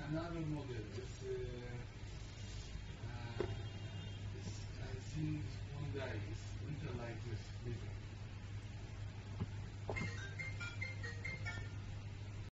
another model. I think Hyundai is Interlight with Lizard.